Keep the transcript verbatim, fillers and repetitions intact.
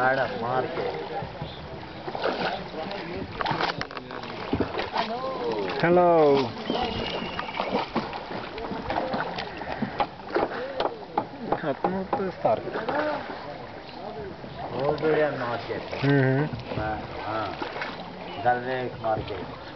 Madam Market. Hello. Hatmutlu Stark. Old Indian Market. Mhm. Uh, uh, Dal Lake Market.